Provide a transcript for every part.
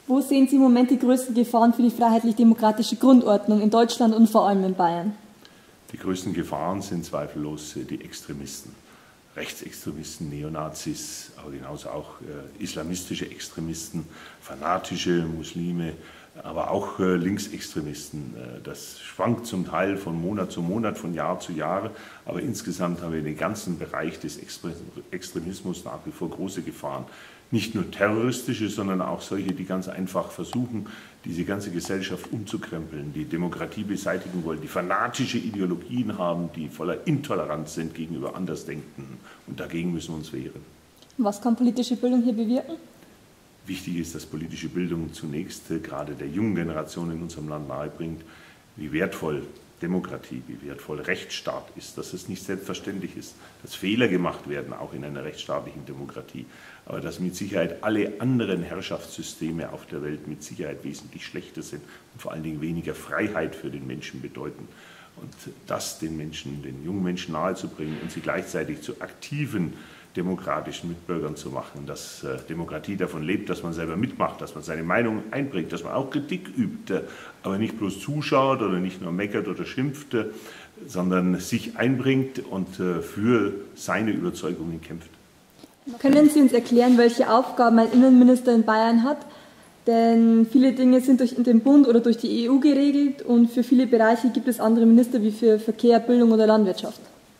Wo sehen Sie im Moment die größten Gefahren für die freiheitlich-demokratische Grundordnung in Deutschland und vor allem in Bayern? Die größten Gefahren sind zweifellos die Extremisten. Rechtsextremisten, Neonazis, aber genauso auch islamistische Extremisten, fanatische Muslime, aber auch Linksextremisten. Das schwankt zum Teil von Monat zu Monat, von Jahr zu Jahr, aber insgesamt haben wir in den ganzen Bereich des Extremismus nach wie vor große Gefahren. Nicht nur terroristische, sondern auch solche, die ganz einfach versuchen, diese ganze Gesellschaft umzukrempeln, die Demokratie beseitigen wollen, die fanatische Ideologien haben, die voller Intoleranz sind gegenüber Andersdenkenden. Und dagegen müssen wir uns wehren. Was kann politische Bildung hier bewirken? Wichtig ist, dass politische Bildung zunächst gerade der jungen Generation in unserem Land nahebringt, wie wertvoll Demokratie, wie wertvoll Rechtsstaat ist, dass es nicht selbstverständlich ist, dass Fehler gemacht werden, auch in einer rechtsstaatlichen Demokratie, aber dass mit Sicherheit alle anderen Herrschaftssysteme auf der Welt mit Sicherheit wesentlich schlechter sind und vor allen Dingen weniger Freiheit für den Menschen bedeuten. Und das den Menschen, den jungen Menschen nahezubringen und sie gleichzeitig zu aktiven demokratischen Mitbürgern zu machen, dass Demokratie davon lebt, dass man selber mitmacht, dass man seine Meinung einbringt, dass man auch Kritik übt, aber nicht bloß zuschaut oder nicht nur meckert oder schimpft, sondern sich einbringt und für seine Überzeugungen kämpft. Können Sie uns erklären, welche Aufgaben ein Innenminister in Bayern hat? Denn viele Dinge sind durch den Bund oder durch die EU geregelt und für viele Bereiche gibt es andere Minister wie für Verkehr, Bildung oder Landwirtschaft.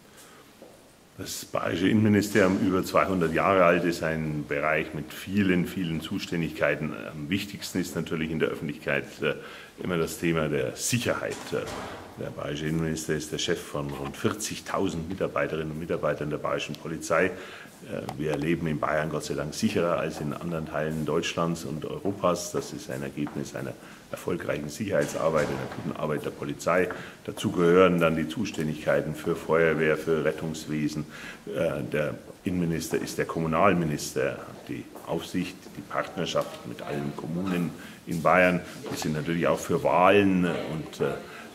Das bayerische Innenministerium, über 200 Jahre alt, ist ein Bereich mit vielen, vielen Zuständigkeiten. Am wichtigsten ist natürlich in der Öffentlichkeit immer das Thema der Sicherheit. Der bayerische Innenminister ist der Chef von rund 40.000 Mitarbeiterinnen und Mitarbeitern der bayerischen Polizei. Wir leben in Bayern Gott sei Dank sicherer als in anderen Teilen Deutschlands und Europas. Das ist ein Ergebnis einer erfolgreichen Sicherheitsarbeit, einer guten Arbeit der Polizei. Dazu gehören dann die Zuständigkeiten für Feuerwehr, für Rettungswesen. Der Innenminister ist der Kommunalminister, er hat die Aufsicht, die Partnerschaft mit allen Kommunen in Bayern. Wir sind natürlich auch für Wahlen und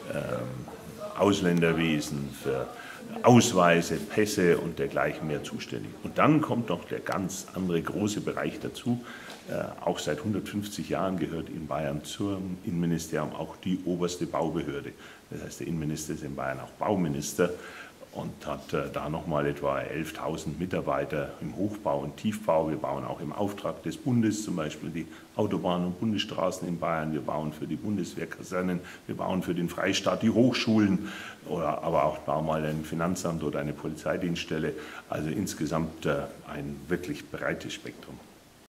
Ausländerwesen, für Ausweise, Pässe und dergleichen mehr zuständig. Und dann kommt noch der ganz andere große Bereich dazu. Auch seit 150 Jahren gehört in Bayern zum Innenministerium auch die oberste Baubehörde. Das heißt, der Innenminister ist in Bayern auch Bauminister und hat da nochmal etwa 11.000 Mitarbeiter im Hochbau und Tiefbau. Wir bauen auch im Auftrag des Bundes zum Beispiel die Autobahnen und Bundesstraßen in Bayern. Wir bauen für die Bundeswehrkasernen, wir bauen für den Freistaat die Hochschulen, aber auch mal ein Finanzamt oder eine Polizeidienststelle. Also insgesamt ein wirklich breites Spektrum.